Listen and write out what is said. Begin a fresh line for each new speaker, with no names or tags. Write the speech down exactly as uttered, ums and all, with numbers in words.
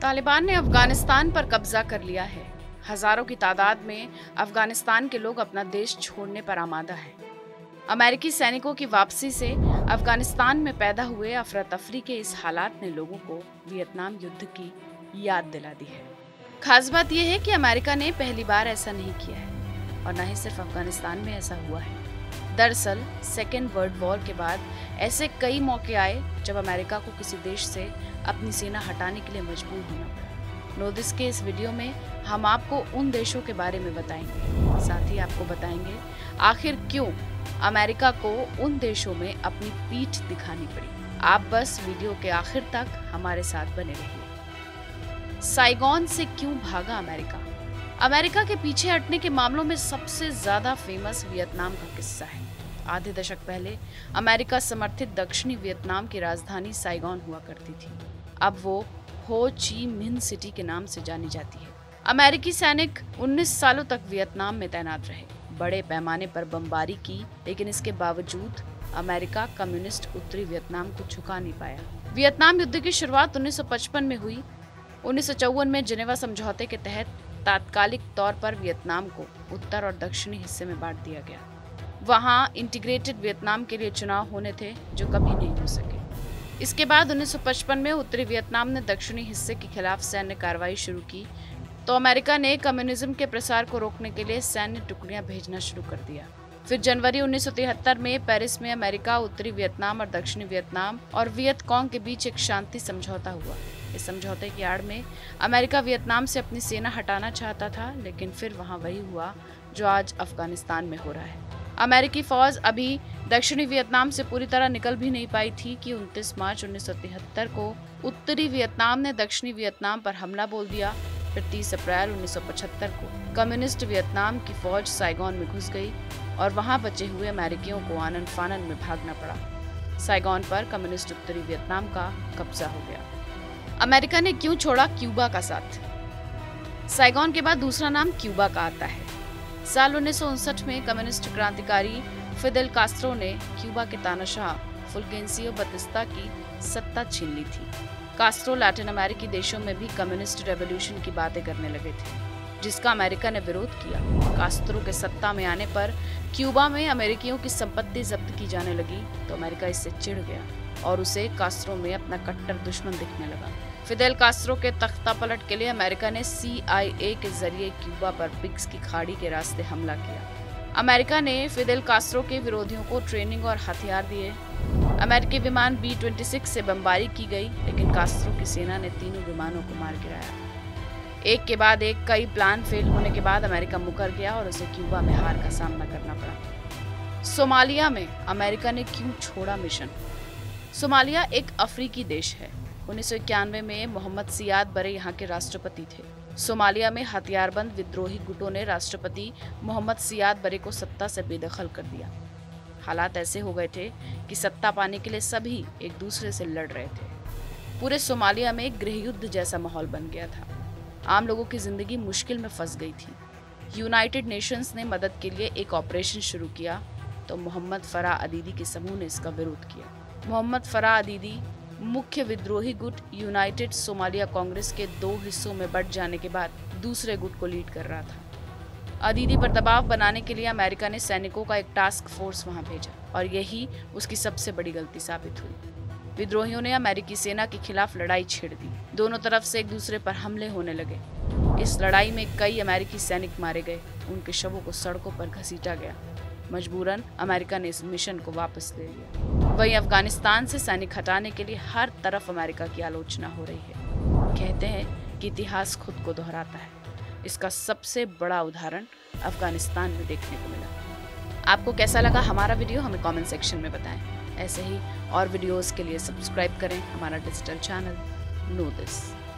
तालिबान ने अफगानिस्तान पर कब्जा कर लिया है। हजारों की तादाद में अफगानिस्तान के लोग अपना देश छोड़ने पर आमादा हैं। अमेरिकी सैनिकों की वापसी से अफगानिस्तान में पैदा हुए अफरा तफरी के इस हालात ने लोगों को वियतनाम युद्ध की याद दिला दी है। खास बात यह है कि अमेरिका ने पहली बार ऐसा नहीं किया है और न ही सिर्फ अफगानिस्तान में ऐसा हुआ है। दरअसल सेकेंड वर्ल्ड वॉर के बाद ऐसे कई मौके आए जब अमेरिका को किसी देश से अपनी सेना हटाने के लिए मजबूर होना पड़ा। नोदिस के इस वीडियो में हम आपको उन देशों के बारे में बताएंगे, साथ ही आपको बताएंगे आखिर क्यों अमेरिका को उन देशों में अपनी पीठ दिखानी पड़ी। आप बस वीडियो के आखिर तक हमारे साथ बने रहिए। साइगोन से क्यों भागा अमेरिका? अमेरिका के पीछे हटने के मामलों में सबसे ज्यादा फेमस वियतनाम का किस्सा है। आधे दशक पहले अमेरिका समर्थित दक्षिणी वियतनाम की राजधानी साइगोन हुआ करती थी। अब वो हो ची मिन्ह सिटी के नाम से जानी जाती है। अमेरिकी सैनिक उन्नीस सालों तक वियतनाम में तैनात रहे, बड़े पैमाने पर बमबारी की, लेकिन इसके बावजूद अमेरिका कम्युनिस्ट उत्तरी वियतनाम को झुका नहीं पाया। वियतनाम युद्ध की शुरुआत उन्नीस सौ पचपन में हुई। उन्नीस सौ चौवन में जिनेवा समझौते के तहत तात्कालिक तौर पर वियतनाम को उत्तर और दक्षिणी हिस्से में बांट दिया गया। वहां इंटीग्रेटेड वियतनाम के लिए चुनाव होने थे जो कभी नहीं हो सके। इसके बाद उन्नीस सौ पचपन में उत्तरी वियतनाम ने दक्षिणी हिस्से के खिलाफ सैन्य कार्रवाई शुरू की, तो अमेरिका ने कम्युनिज्म के प्रसार को रोकने के लिए सैन्य टुकड़ियां भेजना शुरू कर दिया। फिर जनवरी उन्नीस सौ तिहत्तर में पेरिस में अमेरिका, उत्तरी वियतनाम और दक्षिणी वियतनाम और वियतकॉन्ग के बीच एक शांति समझौता हुआ। इस समझौते की आड़ में अमेरिका वियतनाम से अपनी सेना हटाना चाहता था, लेकिन फिर वहां वही हुआ जो आज अफगानिस्तान में हो रहा है। अमेरिकी फौज अभी दक्षिणी वियतनाम से पूरी तरह निकल भी नहीं पाई थी कि उनतीस मार्च उन्नीस सौ तिहत्तर को उत्तरी वियतनाम ने दक्षिणी वियतनाम पर हमला बोल दिया। फिर तीस अप्रैल उन्नीस सौ पचहत्तर को कम्युनिस्ट वियतनाम की फौज साइगोन में घुस गई और वहां बचे हुए अमेरिकियों को आनन फानन में भागना पड़ा। साइगोन पर कम्युनिस्ट उत्तरी वियतनाम का कब्जा हो गया। अमेरिका ने क्यों छोड़ा क्यूबा का साथ? साइगोन के बाद दूसरा नाम क्यूबा का आता है। साल उन्नीस सौ उनसठ में कम्युनिस्ट क्रांतिकारी फिदेल कास्त्रो ने क्यूबा के तानाशाह फुल्गेंसियो बतिस्ता की सत्ता छीन ली थी। कास्त्रो लैटिन अमेरिकी देशों में भी कम्युनिस्ट रेवोल्यूशन की बातें करने लगे थे, जिसका अमेरिका ने विरोध किया। कास्त्रो के सत्ता में आने पर क्यूबा में अमेरिकियों की संपत्ति जब्त की जाने लगी, तो अमेरिका इससे चिढ़ गया और उसे कास्त्रो में अपना कट्टर दुश्मन दिखने लगा। फिदेल कास्त्रो के तख्ता पलट के लिए अमेरिका ने सी आई ए के जरिए क्यूबा पर पिग्स की खाड़ी के रास्ते हमला किया। अमेरिका ने फिदेल कास्त्रो के विरोधियों को ट्रेनिंग और हथियार दिए। अमेरिकी विमान बी छब्बीस से बमबारी की गई, लेकिन कास्त्रो की सेना ने तीनों विमानों को मार गिराया। एक के बाद एक कई प्लान फेल होने के बाद अमेरिका मुकर गया और उसे क्यूबा में हार का सामना करना पड़ा। सोमालिया में अमेरिका ने क्यों छोड़ा मिशन? सोमालिया एक अफ्रीकी देश है। उन्नीस सौ इक्यानवे में मोहम्मद सियाद बरे यहाँ के राष्ट्रपति थे। सोमालिया में हथियारबंद विद्रोही गुटों ने राष्ट्रपति मोहम्मद सियाद बरे को सत्ता से बेदखल कर दिया। हालात ऐसे हो गए थे कि सत्ता पाने के लिए सभी एक दूसरे से लड़ रहे थे। पूरे सोमालिया में एक गृहयुद्ध जैसा माहौल बन गया था। आम लोगों की जिंदगी मुश्किल में फंस गई थी। यूनाइटेड नेशंस ने मदद के लिए एक ऑपरेशन शुरू किया, तो मोहम्मद फराह अदीदी के समूह ने इसका विरोध किया। मोहम्मद फराह अदीदी मुख्य विद्रोही गुट यूनाइटेड सोमालिया कांग्रेस के दो हिस्सों में बंट जाने के बाद दूसरे गुट को लीड कर रहा था। अदीदी पर दबाव बनाने के लिए अमेरिका ने सैनिकों का एक टास्क फोर्स वहां भेजा और यही उसकी सबसे बड़ी गलती साबित हुई। विद्रोहियों ने अमेरिकी सेना के खिलाफ लड़ाई छेड़ दी। दोनों तरफ से एक दूसरे पर हमले होने लगे। इस लड़ाई में कई अमेरिकी सैनिक मारे गए, उनके शवों को सड़कों पर घसीटा गया। मजबूरन अमेरिका ने इस मिशन को वापस ले लिया। वहीं अफगानिस्तान से सैनिक हटाने के लिए हर तरफ अमेरिका की आलोचना हो रही है। कहते हैं कि इतिहास खुद को दोहराता है। इसका सबसे बड़ा उदाहरण अफगानिस्तान में देखने को मिला। आपको कैसा लगा हमारा वीडियो, हमें कमेंट सेक्शन में बताएं। ऐसे ही और वीडियोस के लिए सब्सक्राइब करें हमारा डिजिटल चैनल नोदिस।